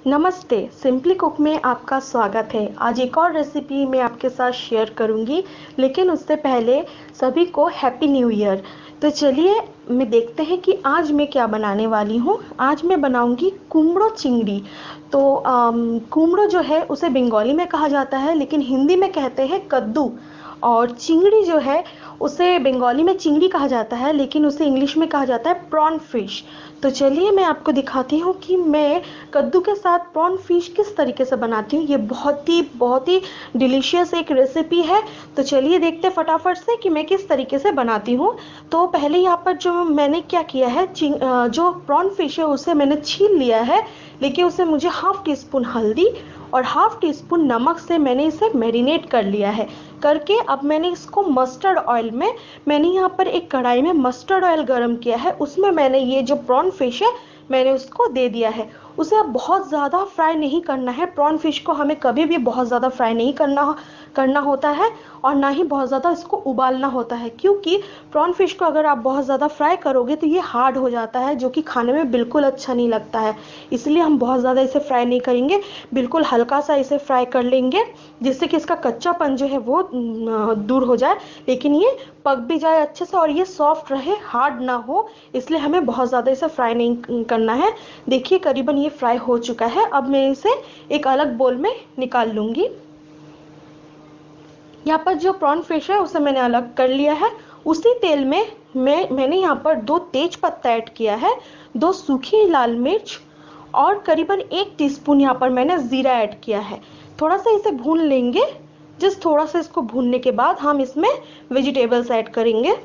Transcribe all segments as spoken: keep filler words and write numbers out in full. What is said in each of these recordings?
नमस्ते, simply cook में आपका स्वागत है। आज एक और रेसिपी मैं आपके साथ शेयर करूंगी, लेकिन उससे पहले सभी को हैप्पी न्यू ईयर। तो चलिए मैं देखते हैं कि आज मैं क्या बनाने वाली हूँ। आज मैं बनाऊंगी कुमड़ो चिंगड़ी। तो आम, कुमड़ो जो है उसे बंगाली में कहा जाता है, लेकिन हिंदी में कहते हैं कद्दू। और चिंगड़ी जो है उसे बंगाली में चिंगड़ी कहा जाता है, लेकिन उसे इंग्लिश में कहा जाता है प्रॉन फिश। तो चलिए मैं आपको दिखाती हूँ कि मैं कद्दू के साथ प्रॉन फिश किस तरीके से बनाती हूँ। ये बहुत ही बहुत ही डिलीशियस एक रेसिपी है। तो चलिए देखते फटाफट से कि मैं किस तरीके से बनाती हूँ। तो पहले यहाँ पर जो मैंने क्या किया है, चिंग जो प्रॉन फिश है उसे मैंने छील लिया है, लेकिन उसे मुझे हाफ टी स्पून हल्दी और हाफ टी स्पून नमक से मैंने इसे मैरिनेट कर लिया है। करके अब मैंने इसको मस्टर्ड ऑयल में, मैंने यहाँ पर एक कढ़ाई में मस्टर्ड ऑयल गरम किया है, उसमें मैंने ये जो प्रॉन फिश है मैंने उसको दे दिया है। उसे अब बहुत ज़्यादा फ्राई नहीं करना है। प्रॉन फिश को हमें कभी भी बहुत ज़्यादा फ्राई नहीं करना करना होता है, और ना ही बहुत ज़्यादा इसको उबालना होता है, क्योंकि प्रॉन फिश को अगर आप बहुत ज़्यादा फ्राई करोगे तो ये हार्ड हो जाता है, जो कि खाने में बिल्कुल अच्छा नहीं लगता है। इसलिए हम बहुत ज़्यादा इसे फ्राई नहीं करेंगे, बिल्कुल हल्का सा इसे फ्राई कर लेंगे, जिससे कि इसका कच्चापन जो है वो दूर हो जाए, लेकिन ये पक भी जाए अच्छे से और ये सॉफ्ट रहे, हार्ड ना हो। इसलिए हमें बहुत ज़्यादा इसे फ्राई नहीं करना है। देखिए करीबन ये फ्राई हो चुका है। अब मैं इसे एक अलग बोल में निकाल लूँगी। यहाँ पर जो प्रॉन फिश है उसे मैंने अलग कर लिया है। उसी तेल में मैं मैंने यहाँ पर दो तेज पत्ता ऐड किया है, दो सूखी लाल मिर्च और करीबन एक टीस्पून यहाँ पर मैंने ज़ीरा ऐड किया है। थोड़ा सा इसे भून लेंगे। जिस थोड़ा सा इसको भूनने के बाद हम इसमें वेजिटेबल्स ऐड करेंगे।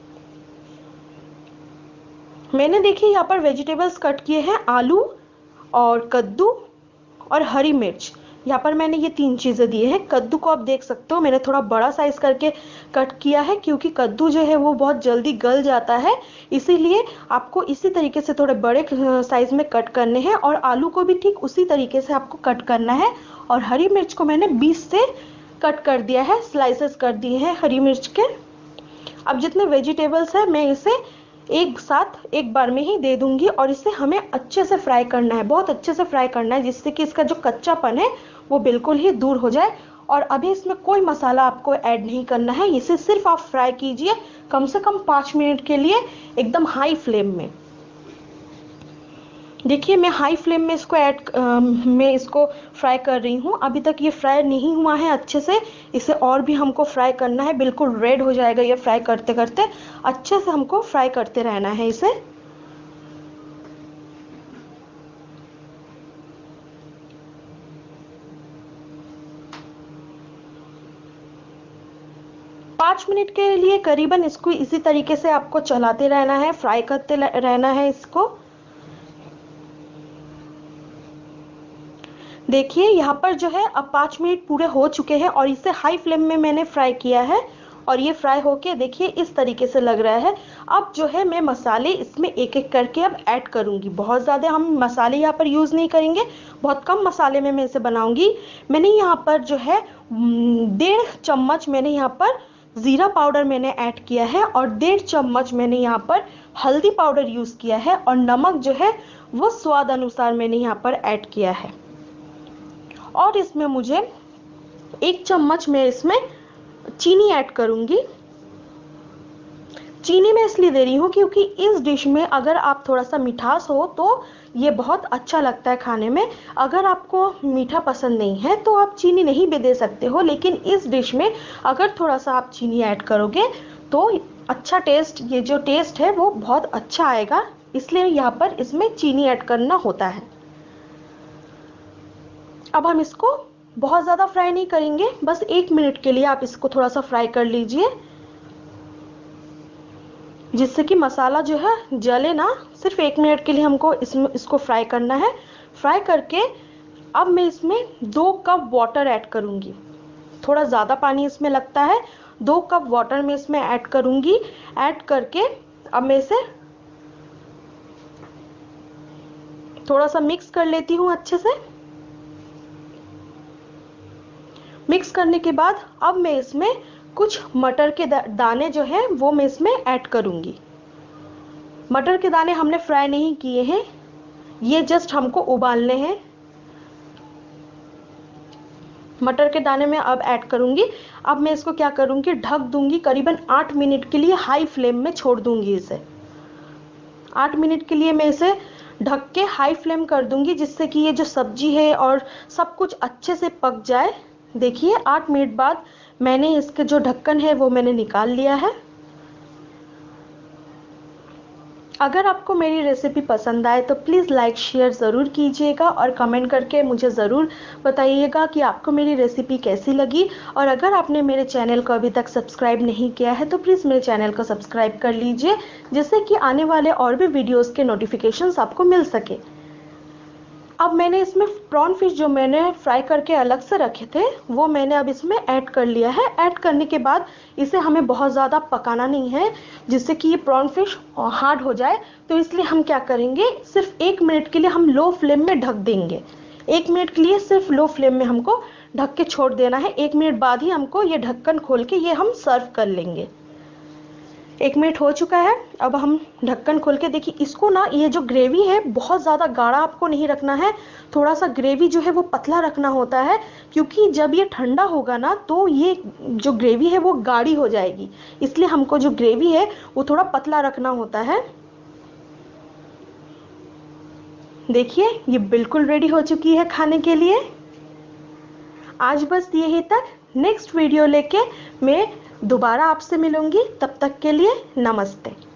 मैंने देखिए यहाँ पर वेजिटेबल्स कट किए हैं, आलू और कद्दू और हरी मिर्च। यहाँ पर मैंने ये तीन चीज़ें दी हैं। कद्दू को आप देख सकते हो मैंने थोड़ा बड़ा साइज़ करके कट किया है, क्योंकि कद्दू जो है वो बहुत जल्दी गल जाता है, इसीलिए आपको इसी तरीके से थोड़े बड़े साइज़ में कट करने हैं। और आलू को भी ठीक उसी तरीके से आपको कट करना है। और हरी मिर्च को मैंने बीस से कट कर दिया है, स्लाइसेस कर दिए हैं हरी मिर्च के। अब जितने वेजिटेबल्स हैं मैं इसे एक साथ एक बार में ही दे दूंगी, और इसे हमें अच्छे से फ्राई करना है, बहुत अच्छे से फ्राई करना है, जिससे कि इसका जो कच्चापन है वो बिल्कुल ही दूर हो जाए। और अभी इसमें कोई मसाला आपको ऐड नहीं करना है, इसे सिर्फ आप फ्राई कीजिए कम से कम पाँच मिनट के लिए एकदम हाई फ्लेम में। देखिए मैं हाई फ्लेम में इसको ऐड मैं इसको फ्राई कर रही हूँ। अभी तक ये फ्राई नहीं हुआ है अच्छे से, इसे और भी हमको फ्राई करना है, बिल्कुल रेड हो जाएगा ये फ्राई करते करते। अच्छे से हमको फ्राई करते रहना है इसे। पाँच मिनट के लिए करीबन इसको इसी तरीके से आपको चलाते रहना है, फ्राई करते रहना है इसको। देखिए यहाँ पर जो है अब पाँच मिनट पूरे हो चुके हैं, और इसे हाई फ्लेम में मैंने फ्राई किया है, और ये फ्राई होके देखिए इस तरीके से लग रहा है। अब जो है मैं मसाले इसमें एक एक करके अब ऐड करूँगी। बहुत ज़्यादा हम मसाले यहाँ पर यूज़ नहीं करेंगे, बहुत कम मसाले में मैं इसे बनाऊँगी। मैंने यहाँ पर जो है डेढ़ चम्मच मैंने यहाँ पर ज़ीरा पाउडर मैंने ऐड किया है, और डेढ़ चम्मच मैंने यहाँ पर हल्दी पाउडर यूज़ किया है, और नमक जो है वो स्वाद अनुसार मैंने यहाँ पर ऐड किया है। और इसमें मुझे एक चम्मच मैं इसमें चीनी ऐड करूंगी। चीनी मैं इसलिए दे रही हूँ क्योंकि इस डिश में अगर आप थोड़ा सा मिठास हो तो ये बहुत अच्छा लगता है खाने में। अगर आपको मीठा पसंद नहीं है तो आप चीनी नहीं भी दे सकते हो, लेकिन इस डिश में अगर थोड़ा सा आप चीनी ऐड करोगे तो अच्छा टेस्ट, ये जो टेस्ट है वो बहुत अच्छा आएगा, इसलिए यहाँ पर इसमें चीनी ऐड करना होता है। अब हम इसको बहुत ज़्यादा फ्राई नहीं करेंगे, बस एक मिनट के लिए आप इसको थोड़ा सा फ्राई कर लीजिए, जिससे कि मसाला जो है जले ना। सिर्फ एक मिनट के लिए हमको इसमें इसको फ्राई करना है। फ्राई करके अब मैं इसमें दो कप वाटर ऐड करूँगी। थोड़ा ज़्यादा पानी इसमें लगता है, दो कप वाटर में इसमें ऐड करूँगी। ऐड करके अब मैं इसे थोड़ा सा मिक्स कर लेती हूँ अच्छे से। मिक्स करने के बाद अब मैं इसमें कुछ मटर के दाने जो हैं वो मैं इसमें ऐड करूँगी। मटर के दाने हमने फ्राई नहीं किए हैं, ये जस्ट हमको उबालने हैं। मटर के दाने मैं अब ऐड करूँगी। अब मैं इसको क्या करूँगी, ढक दूँगी करीबन आठ मिनट के लिए, हाई फ्लेम में छोड़ दूँगी इसे। आठ मिनट के लिए मैं इसे ढक के हाई फ्लेम कर दूँगी, जिससे कि ये जो सब्जी है और सब कुछ अच्छे से पक जाए। देखिए आठ मिनट बाद मैंने इसके जो ढक्कन है वो मैंने निकाल लिया है। अगर आपको मेरी रेसिपी पसंद आए तो प्लीज़ लाइक शेयर ज़रूर कीजिएगा और कमेंट करके मुझे ज़रूर बताइएगा कि आपको मेरी रेसिपी कैसी लगी। और अगर आपने मेरे चैनल को अभी तक सब्सक्राइब नहीं किया है तो प्लीज़ मेरे चैनल को सब्सक्राइब कर लीजिए, जिससे कि आने वाले और भी वीडियोज़ के नोटिफिकेशंस आपको मिल सके। अब मैंने इसमें प्रॉन फिश जो मैंने फ्राई करके अलग से रखे थे वो मैंने अब इसमें ऐड कर लिया है। ऐड करने के बाद इसे हमें बहुत ज़्यादा पकाना नहीं है, जिससे कि ये प्रॉन फिश हार्ड हो जाए। तो इसलिए हम क्या करेंगे, सिर्फ एक मिनट के लिए हम लो फ्लेम में ढक देंगे। एक मिनट के लिए सिर्फ लो फ्लेम में हमको ढक के छोड़ देना है। एक मिनट बाद ही हमको ये ढक्कन खोल के ये हम सर्व कर लेंगे। एक मिनट हो चुका है। अब हम ढक्कन खोल के देखिए, इसको ना ये जो ग्रेवी है बहुत ज़्यादा गाढ़ा आपको नहीं रखना है, थोड़ा सा ग्रेवी जो है वो पतला रखना होता है, क्योंकि जब ये ठंडा होगा ना तो ये जो ग्रेवी है वो गाढ़ी हो जाएगी। इसलिए हमको जो ग्रेवी है वो थोड़ा पतला रखना होता है। देखिए ये बिल्कुल रेडी हो चुकी है खाने के लिए। आज बस यही तक। नेक्स्ट वीडियो लेके मैं दोबारा आपसे मिलूंगी। तब तक के लिए नमस्ते।